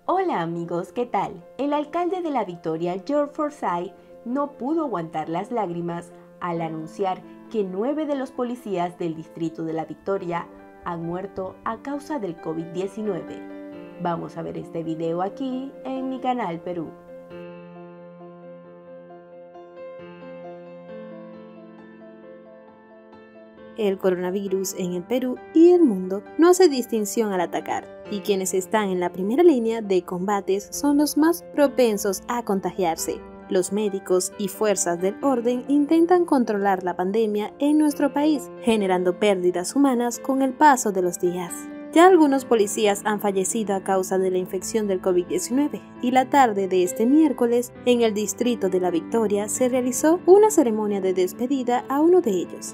Hola amigos, ¿qué tal? El alcalde de La Victoria, George Forsyth, no pudo aguantar las lágrimas al anunciar que 9 de los policías del distrito de La Victoria han muerto a causa del COVID-19. Vamos a ver este video aquí en mi canal Perú. El coronavirus en el Perú y el mundo no hace distinción al atacar, y quienes están en la primera línea de combates son los más propensos a contagiarse. Los médicos y fuerzas del orden intentan controlar la pandemia en nuestro país, generando pérdidas humanas con el paso de los días. Ya algunos policías han fallecido a causa de la infección del COVID-19 y la tarde de este miércoles, en el distrito de La Victoria, se realizó una ceremonia de despedida a uno de ellos.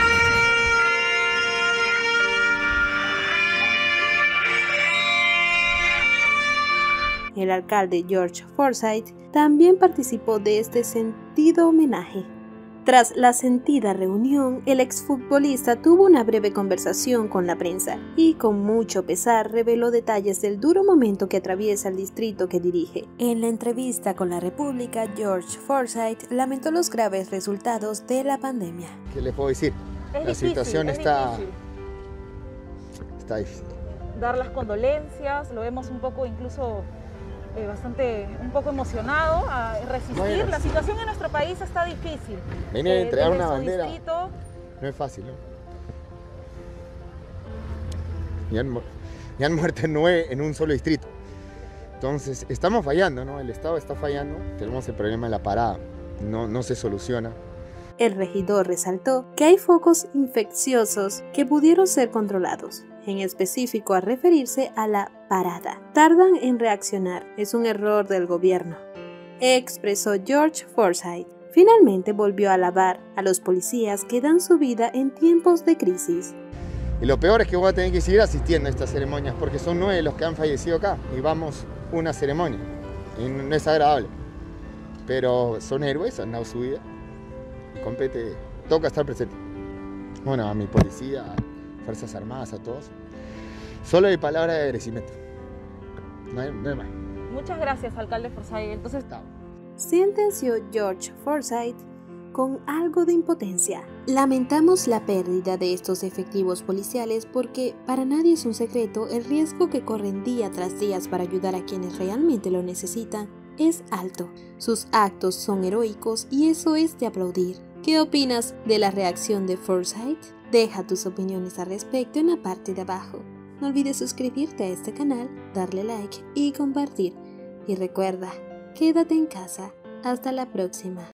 El alcalde George Forsyth también participó de este sentido homenaje. Tras la sentida reunión, el exfutbolista tuvo una breve conversación con la prensa y con mucho pesar reveló detalles del duro momento que atraviesa el distrito que dirige. En la entrevista con La República, George Forsyth lamentó los graves resultados de la pandemia. ¿Qué les puedo decir? La situación está difícil. Dar las condolencias, lo vemos un poco incluso un poco emocionado a resistir. Bueno, la situación en nuestro país está difícil. Venir a entregar una bandera no es fácil, ¿no? Y han muerto 9 en un solo distrito. Entonces, estamos fallando, ¿no? El Estado está fallando. Tenemos el problema de la parada. No se soluciona. El regidor resaltó que hay focos infecciosos que pudieron ser controlados, en específico a referirse a la parada. Tardan en reaccionar, es un error del gobierno, expresó George Forsyth. Finalmente volvió a alabar a los policías que dan su vida en tiempos de crisis. Y lo peor es que voy a tener que seguir asistiendo a estas ceremonias porque son 9 los que han fallecido acá y vamos una ceremonia. Y no es agradable, pero son héroes, han dado su vida. Toca estar presente. Bueno, a mi policía, a Fuerzas Armadas, a todos. Solo hay palabra de agradecimiento. No hay más. Muchas gracias, alcalde Forsyth. Entonces, sentenció George Forsyth con algo de impotencia. Lamentamos la pérdida de estos efectivos policiales porque para nadie es un secreto el riesgo que corren día tras día para ayudar a quienes realmente lo necesitan es alto. Sus actos son heroicos y eso es de aplaudir. ¿Qué opinas de la reacción de Forsyth? Deja tus opiniones al respecto en la parte de abajo. No olvides suscribirte a este canal, darle like y compartir. Y recuerda, quédate en casa. Hasta la próxima.